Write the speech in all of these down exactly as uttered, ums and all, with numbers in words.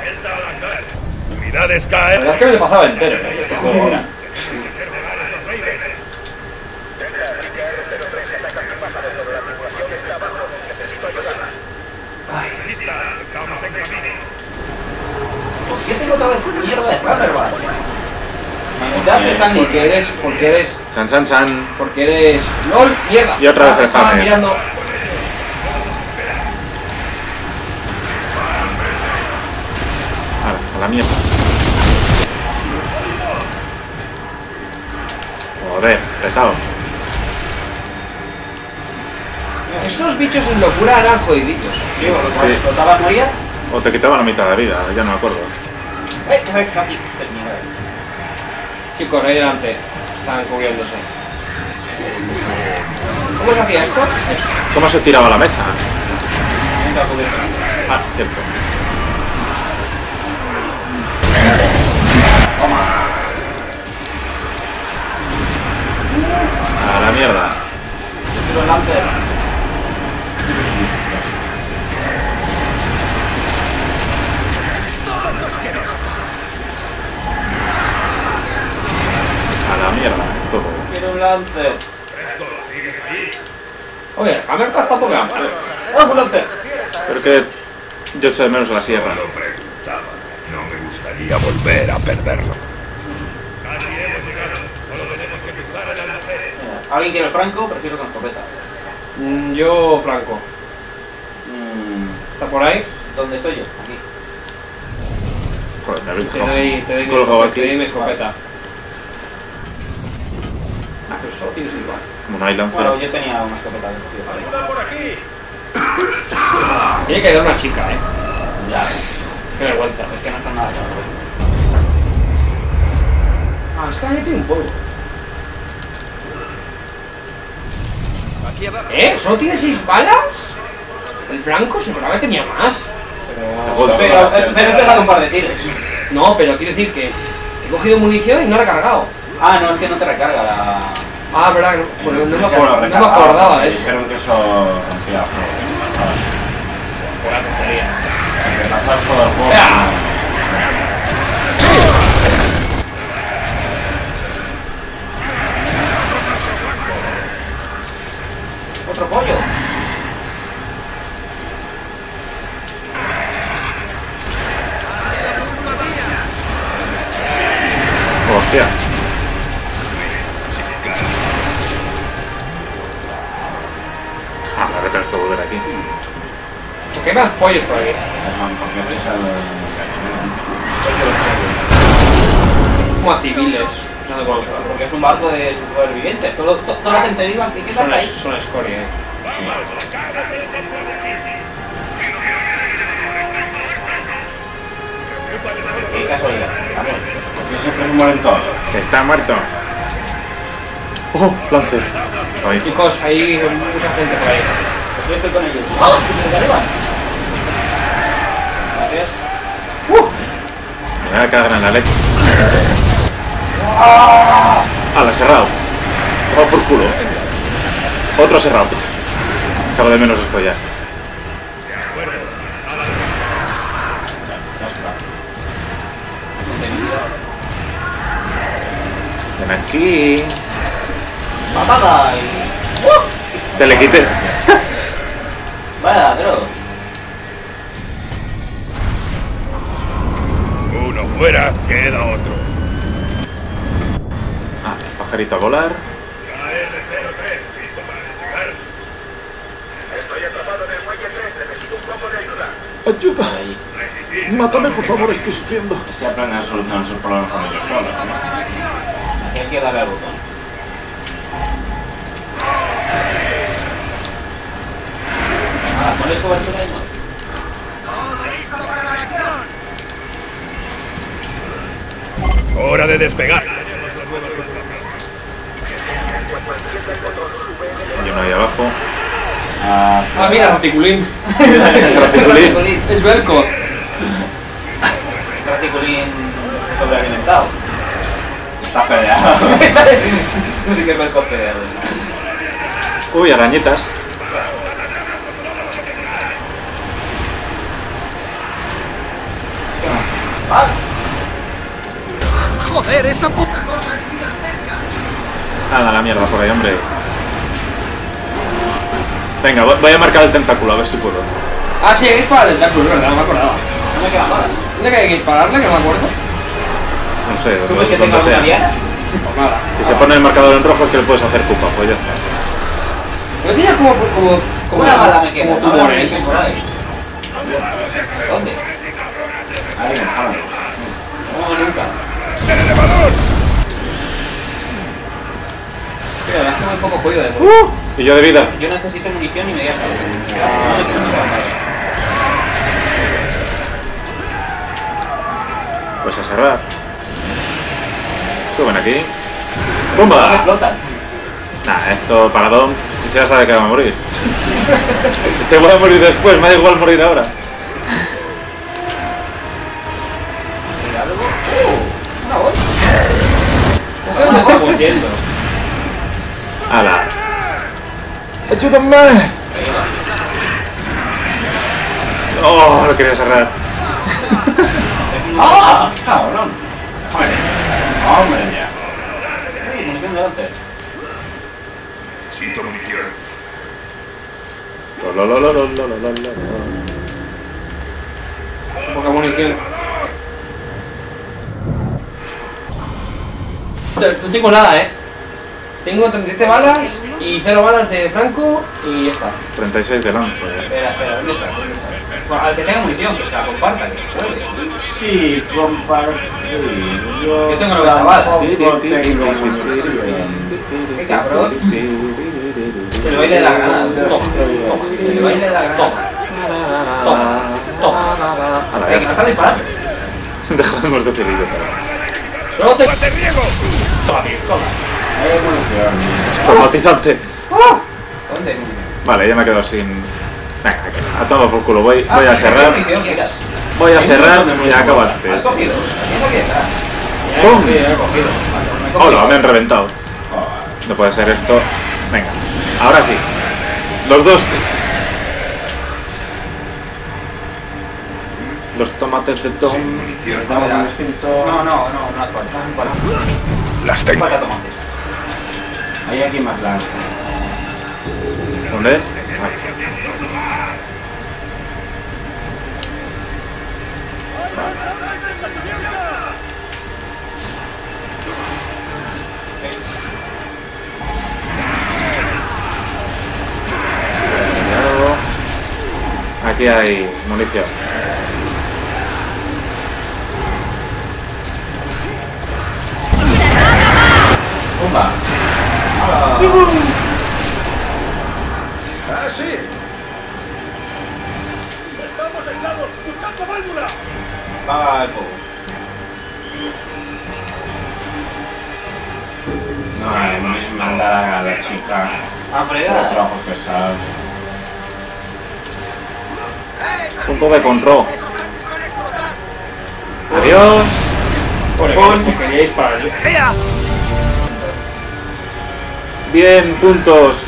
Unidades caen. La verdad es que me lo pasaba entero, ¿eh? Este juego ahora. Estamos en camino. ¿Por qué tengo otra vez mierda de Hammerball? Manejate, Stanley. Porque eres, porque eres, Chan, chan, chan. porque eres... ¡LOL! ¡Mierda! Y otra vez el Estaba Hammer. mirando... A la mierda. Joder, pesados. Esos bichos en locura eran jodiditos. Sí, porque Sí. cuando explotabas moría. O te quitaban la mitad de vida, ya no me acuerdo. ¡Eh! ¡Aquí! ¡Es mierda! Chicos, ahí delante. Están cubriéndose. ¿Cómo se hacía esto? Eso. ¿Cómo se tiraba la mesa? Entra a cubierta. Ah, cierto. A la mierda. Los Lancer. A la mierda, todo. Quiero un Lancer. Oye, el Hammer está poco amplio. ¡Ah, un Lancer! Pero que yo echo de menos a la sierra. Lo preguntaba. No me gustaría volver a perderlo. Casi hemos llegado. Solo tenemos que cruzar el almacén. Mira, ¿alguien quiere el Franco? Prefiero con escopeta. Mm, yo, Franco. Mm, ¿Está por ahí? ¿Dónde estoy yo? Aquí. Joder, me habéis Te dejado doy, te doy mi colgado escopeta. Te doy aquí. mi escopeta. Ah, pero solo tienes igual. Como no hay lanza. Bueno, yo tenía una escopeta de cogido. ¡Ayuda por aquí! Tiene que dar una chica, eh. Ya. Qué vergüenza. Es que no son nada. Ah, esta ya tiene un polvo. Aquí abajo. ¿Eh? ¿Solo tiene seis balas? ¿El Franco? Si por vez tenía más. Golpe. Pero, eh, pero he pegado un par de tiros. No, pero quiero decir que he cogido munición y no la he cargado. Ah, no, es que no te recarga la... Ah, verdad, que no, bueno, no, me, Ya acor- lo no me recargaba, acordaba de me eso. Dijeron que eso rompía fuego. Buena tontería. Que pasas todo el juego. ¡Ah! Otro pollo. Hostia. Ah, ahora tenemos que volver aquí. ¿Por qué hay más pollos por aquí? Porque es el... Como a civiles. Usando con los Porque es un barco de supervivientes. Todo, todo, toda la gente viva que, que Son, salta es, ahí. son escoria, eh. Qué casualidad. Vamos. Porque siempre se mueren todos. Que está muerto. Oh, Lancer. Ahí. Chicos, hay mucha gente por ahí. Pues yo estoy con ellos. ¡Ah! ¿Desde arriba? Gracias. Me voy a cagar en la leche. ¡Ah! La cerrado. Toma por culo. Otro cerrado. Echaba de menos esto ya. Ven aquí. ¡Patada! Y... Te le quité. Vaya, pero... Uno fuera, queda otro. Ah, el pajarito a volar. K R cero tres, listo para despegar. Estoy atrapado en el muelle tres, necesito un poco de ayuda. ¡Ayuda! Ahí. Resistir. Mátame, por favor, estoy sufriendo. Si aprenden a solucionar sus problemas con ellos solos, ¿no? Aquí hay que darle al botón. Ah, ¿pones cobertura ahí? Hora de despegar. Y uno ahí abajo. Ah, Ah, mira, Raticulín. Raticulín. Es Velcro. Raticulín sobrealimentado. está fedeado. No sé qué es el fedeado. Uy, arañitas. ver esa puta cosa es gigantesca. Nada, la mierda por ahí, hombre. Venga, voy a marcar el tentáculo, a ver si puedo. Ah, sí, hay que disparar el tentáculo, ¿verdad? No me acordaba. No me quedan balas. ¿Dónde hay que dispararle? Que no me acuerdo. No sé, ¿Tú ves que donde tenga una sea. diana? Pues nada. Si se pone el marcador en rojo es que le puedes hacer pupa, pues ya está. No tiene como... como... como Una bala me queda. como Una bala me tumores. queda por ahí. ¿Dónde? Ahí, déjame. No, nunca. ¡El elevador! Mira, me hace muy poco juego de Uh, y yo de vida. Yo necesito munición inmediata. No me quiero quitar nada. Pues a cerrar. Suben aquí. No me ¡Bomba! explotan. Nah, esto para Dom ya sabe que va a morir. Se voy a morir después, me da igual morir ahora. Mira, algo. ¡Uh! Una bolsa. No sé dónde estamos yendo. ¡Hala! ¡Ayúdame! ¡Oh! Lo quería cerrar. ¡Ah! Cabrón. Joder. Hombre, ya. Sí, munición delante. Necesito munición. Lo, lo, lo, lo, lo, lo, lo, lo, lo. Poca munición. O sea, no tengo nada, eh. Tengo treinta y siete balas y cero balas de Franco y ya está. treinta y seis de lanza. Espera, espera, ¿dónde está? ¿Dónde está? Bueno, al que tenga munición, que se la comparta, que se puede. Sí, compartir. Yo, Yo tengo noventa balas. tampoco tengo munición. Qué cabrón. El baile de la granada. Toma, toma. El baile de la granada. Toma, toma, toma. Hala, Ay, que me ya. está disparando. Dejamos de hacer vídeo. Solo te... ¡Te riego! Toma, pistola. Hay munición. Traumatizante. ¡Ah! ¿Dónde hay munición? Vale, ya me quedo sin... Venga, a tomar por culo. Voy, Ah, voy a sí, cerrar. hay munición, mira. Voy a Hay un cerrar montón de y munición. acabo ¿Has antes. cogido? ¿Quién aquí detrás? Ya he ¡Pum! cogido, ya he cogido. Vale, me he cogido. Hola, me han reventado. No puede ser esto. Venga, ahora sí. Los dos. Los tomates de Tom. Sin munición. Estamos en instinto. No, no, no, no hace falta. Un par. Las Un tengo. par de tomates. Hay aquí más lanza. ¿Dónde? Aquí hay munición. ¡Pumba! ¡Ah, sí! ¡Estamos aislados! ¡Buscando válvula! Apaga el fuego. No, me mandar a la chica. A Los fregar. trabajos pesados. Punto de control. Adiós. Por ejemplo, quería disparar yo. Bien, puntos.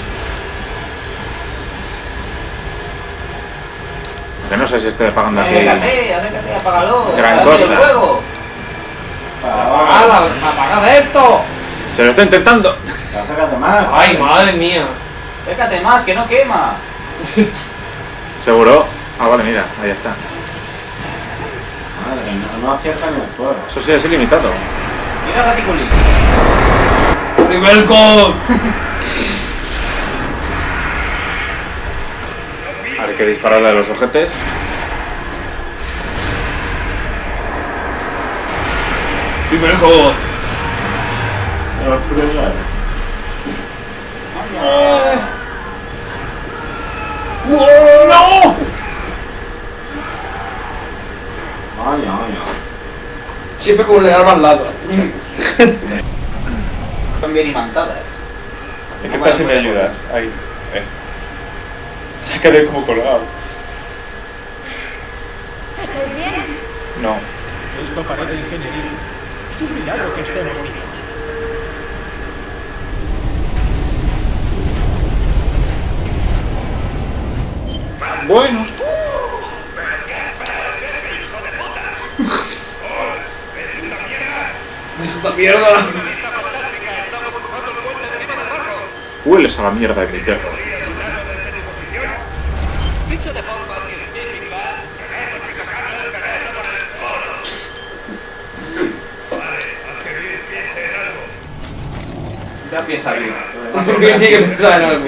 Que no sé si estoy apagando aquí. Acércate, acércate, apágalo. Gran Dale cosa. el fuego. ¡Apagada! ¡Apagad esto! Se lo está intentando. Acércate más. ¡Ay, madre mía! Acércate más, que no quema. ¿Seguro? Ah, vale, mira, ahí está. Madre, no, no acierta ni el fuego. Eso sí es ilimitado. Mira Raticulín. ¡Rivelco! Hay que dispararle a los ojetes. ¡Rivelco! Pero fregar. ¡No! Ay, ay, ay. Siempre con un legal al lado. Son bien imantadas. ¿Qué tal si me ayudas? Ahí, eso. Se ha quedado como colgado. ¿Estáis bien? No. Esto parece ingeniería. Es un milagro que estemos vivos. Bueno. esta mierda? Hueles a la mierda de mi perro. Ya piensa bien. Tiene que pensar en algo.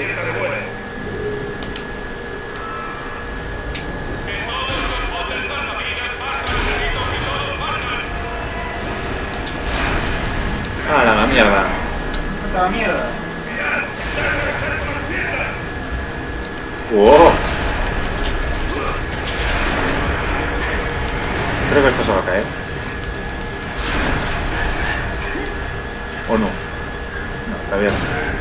Ah, la mierda. Vete a la mierda. Wow. Creo que esto se va a caer. ¿O no? No, está bien.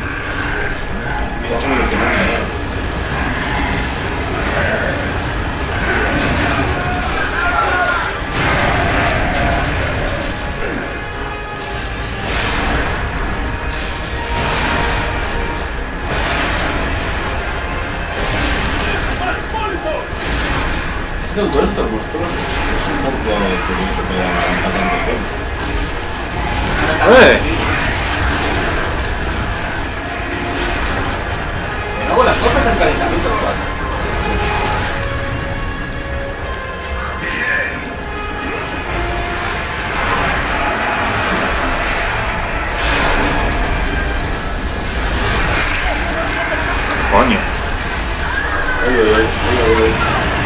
Todo esto, monstruos, es un poco curioso que haya tanto tiempo. ¡Eh! De nuevo las cosas del calentamiento global. Coño. Oye, oye, oye, oye.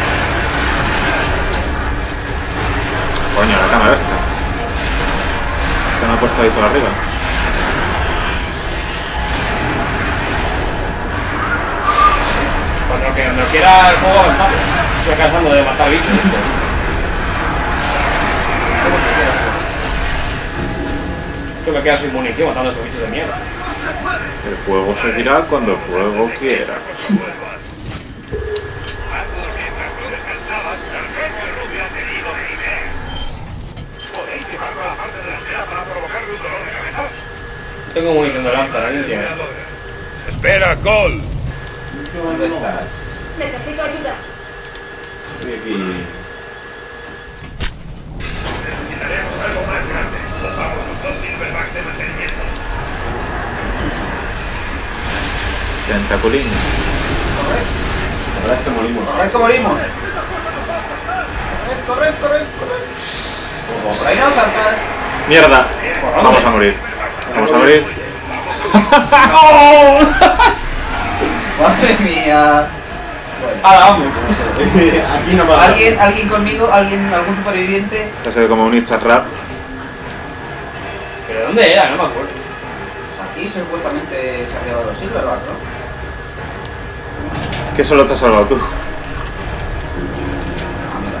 Coño, la cámara esta. Se me ha puesto ahí por arriba. Cuando que no quiera el juego avanzar. Estoy cansando de matar bichos. Esto me queda sin munición matando a estos bichos de mierda. El juego seguirá cuando el juego quiera. Tengo munición de lanza, ¿alguien tiene? Espera, Cole. ¿Dónde estás? Necesito ayuda. Estoy aquí. Necesitaremos algo más grande. Cojamos los dos silverbacks de mantenimiento. Tentaculín. Ahora es que morimos. ¡Corred que morimos! ¡Corred, corred, corred, corred! Por ahí no saltas. ¡Mierda! Vamos a morir. Vamos a morir. ¡Oh! ¡Madre mía! ¡Ahora vamos! Aquí no pasa. ¿Alguien, ¿Alguien conmigo? ¿Alguien, algún superviviente? Se ha sido como un It's a Trap. ¿Pero dónde era? No me acuerdo. Aquí supuestamente se ha llevado el Silverback, ¿no? Es que solo te has salvado tú. Ah, mira.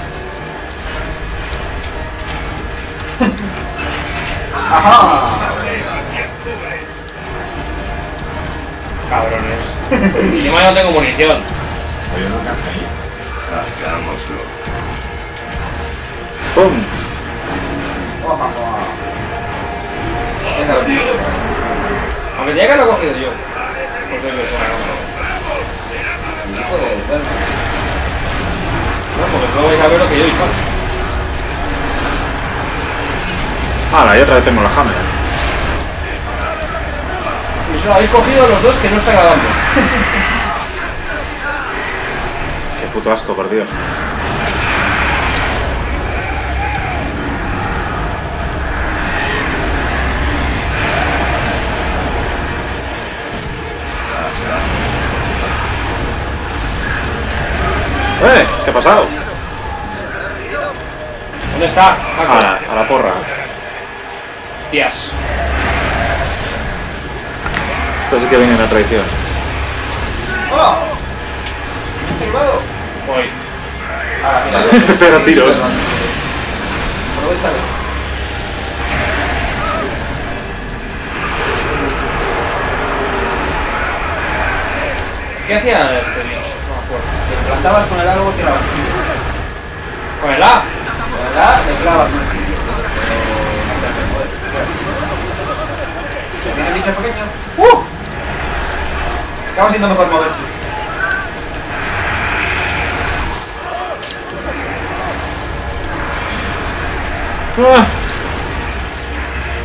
¡Ajá! Cabrones. Encima no tengo munición. Oye, no caja ahí. Hagámoslo. ¡Pum! ¡Oja, oja! Venga, venga. Aunque tenía que haberlo cogido yo. Porque me suena. Hijo de perro. No, porque luego vais a ver lo que yo he dicho. ¡Hala! Y otra vez tengo la Hammer. Y solo habéis cogido los dos que no está grabando. ¡Qué puto asco, por Dios! ¡Eh! ¿Qué ha pasado? ¿Dónde está? A la, a la porra. Tías. Esto sí que viene una traición. ¡Hola! ¡Derribado! Voy. Ahora, mira. Pega tiros. Aprovechalo. ¿Qué hacía este bicho? No me acuerdo. Te plantabas con el árbol, tirabas. Con el A. Con el A, le clavas un sitio. ¿Viene el bicho pequeño? ¡Uh! Acaba siendo mejor moverse. ¡Ah!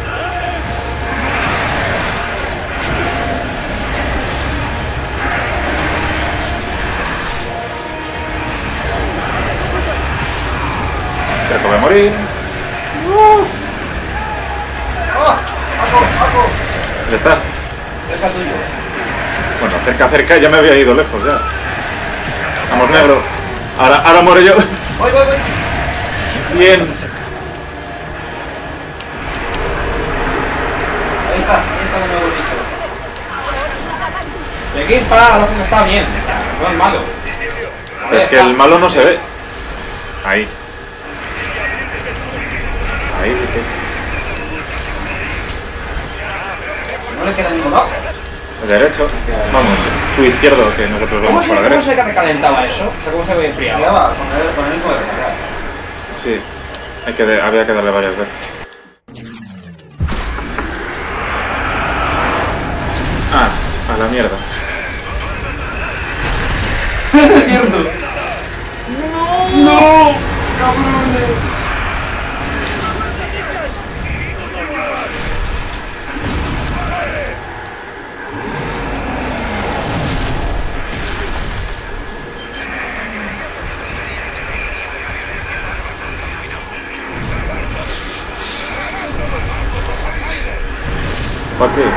Creo que voy a morir. ¡Oh! ¡Paco! ¡Paco! ¿Dónde estás? Cerca tuyo. Bueno, cerca, cerca, ya me había ido lejos ya. Vamos, negro. Ahora, ahora muero yo. ¡Voy, voy, voy! Bien. Ahí está, ahí está de nuevo el bicho. hay que disparar a lo que está bien, no es malo. Es que el malo no se ve. Ahí. Ahí sí que. No le queda ningún ojo. El derecho. Vamos, su izquierdo, que nosotros ¿Cómo vamos se, por la ¿Cómo derecha. se recalentaba eso? O sea, ¿cómo se enfriaba? Ya va, con el, con el mismo de recargar. Sí. Hay que de- había que darle varias veces. Ah, a la mierda. ¡Cierto! ¡No! ¡Cabrones! ¿Para qué?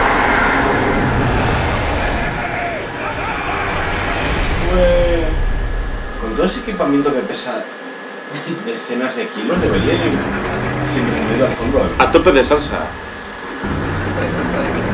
Con todo ese equipamiento que pesa decenas de kilos, debería ir siempre medio al fondo. A tope de salsa. Siempre es eso de